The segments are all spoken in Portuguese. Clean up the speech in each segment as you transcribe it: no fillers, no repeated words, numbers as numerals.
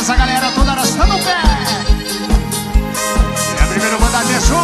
essa galera toda arrastando o pé. É a primeira banda deixou.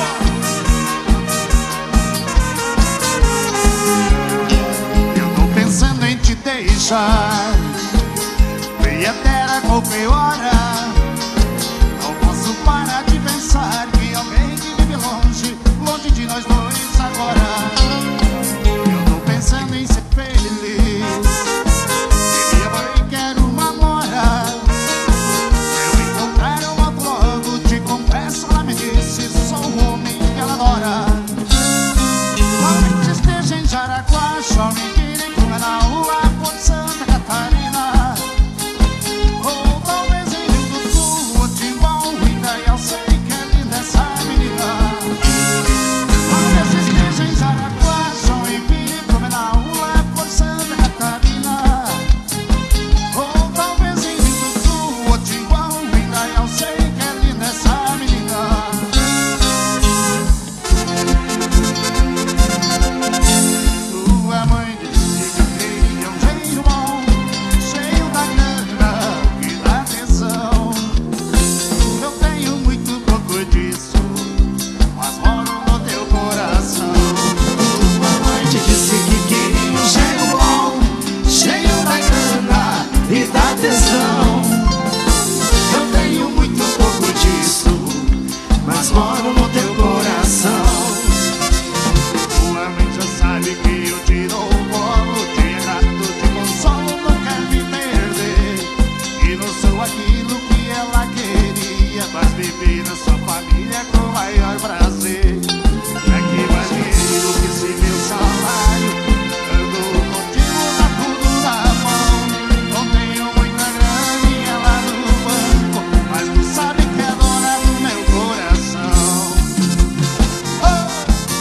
Eu tô pensando em te deixar, e até a qualquer hora. Não posso parar de pensar que alguém que vive longe, longe de nós dois agora. Eu tô pensando em ser feliz, e minha mãe quer uma mora. Se eu encontrar uma logo, te confesso, ela me disse, sou o homem que ela adora. Talvez esteja em Jaraguá, só me queira em Blumenau, por Santa Catarina. Ou talvez em Rio do Sul, ou Timbó, Indaial, sei que é linda essa menina. Talvez esteja em Jaraguá, Joinville, Blumenau, por Santa Catarina. Ou talvez em Rio do Sul, ou Timbó, Indaial, sei que é linda essa menina. Tua mãe disse que queria um jeito bom, cheio da grana e da atenção. Eu tenho muito pouco disso, mas moro no teu coração. Tua mãe te disse que queria um jeito bom, cheio da grana e da atenção. Eu tenho muito pouco disso, mas moro no teu coração. Tua mãe já sabe que eu te dou bolo, te errado, te consolo, não quer me perder. E não sou aquilo que ela queria, mas viver na sua família com o maior prazer. É que mais dinheiro que esse meu salário, ando contigo, tá tudo na mão. Não tenho muita graninha lá no banco, mas tu sabe que é dona do meu coração. Oh!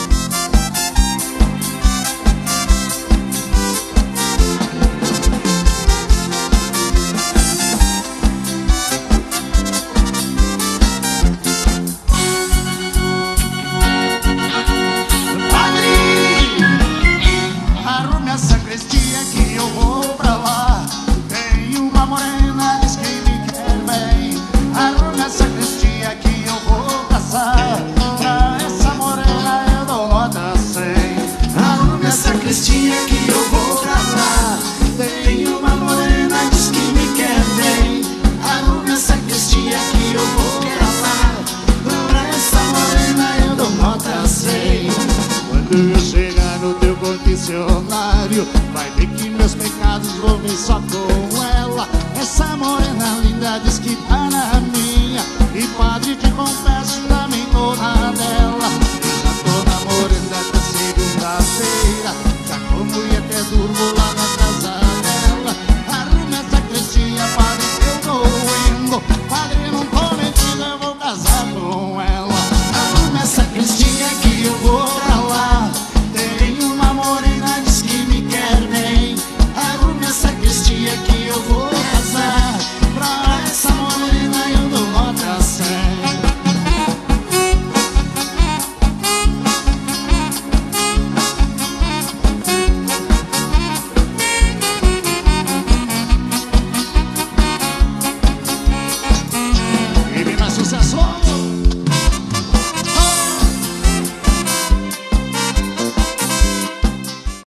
Padre, arrume a sacristia que eu vou pra lá. Tem uma morena, diz que me quer bem. Arrume a sacristia que eu vou caçar. Pra essa morena eu dou nota 100. Arrume a sacristia que eu vou caçar. Tem uma morena, diz que me quer bem. Arrume a sacristia que eu vou caçar. Pra essa morena eu dou nota 100. Quando eu chegar no teu confessionário, vai ver que meus pecados vou ver só com ela. Essa morena linda diz que tá na minha, e padre, te confesso, também tô na dela. Já tô namorando até segunda-feira, já como e até durmo